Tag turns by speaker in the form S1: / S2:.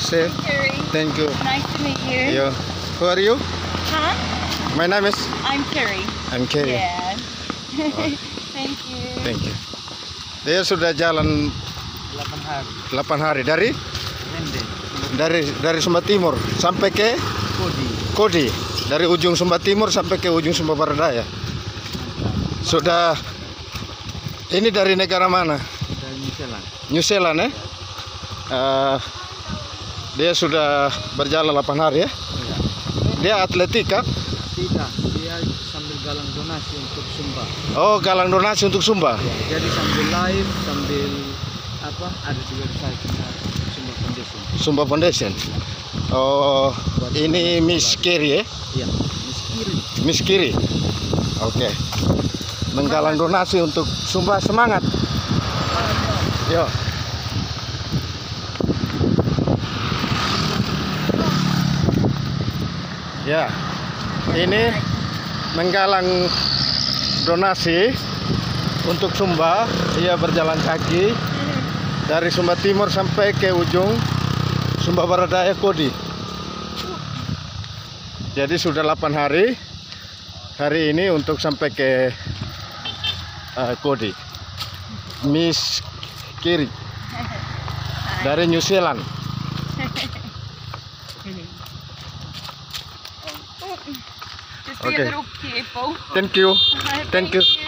S1: Namaste.
S2: Terry.
S1: Thank you.
S2: Nice to meet you.
S1: Yo. Who are you?
S2: Huh?
S1: My name is.
S2: I'm Terry.
S1: I'm Kerry.
S2: Yeah. Thank you.
S1: Thank you. Dia sudah jalan 8 hari dari Sumba Timur sampai ke Kodi. Dari ujung Sumba Timur sampai ke ujung Sumba Barat Daya. Sudah. Ini dari negara mana?
S3: Dari New Zealand.
S1: New Zealand ya? Dia sudah berjalan 8 hari ya?
S3: Iya.
S1: Dia atletika?
S3: Tidak, dia sambil galang donasi untuk Sumba.
S1: Oh, galang donasi untuk Sumba?
S3: Ya, jadi sambil live, sambil ada di website Sumba Foundation.
S1: Sumba Foundation. Oh, ini Miss Kiri ya?
S3: Iya, Miss Kiri.
S1: Miss Kiri. Oke. Menggalang donasi untuk Sumba, semangat. Yo. Ya. Ini menggalang donasi untuk Sumba. Ia berjalan kaki dari Sumba Timur sampai ke ujung Sumba Barat Daya Kodi. Jadi sudah 8 hari. Hari ini untuk sampai ke Kodi. Miss Kiri dari New Zealand.
S2: Just be a little careful.
S1: Thank you. Thank you.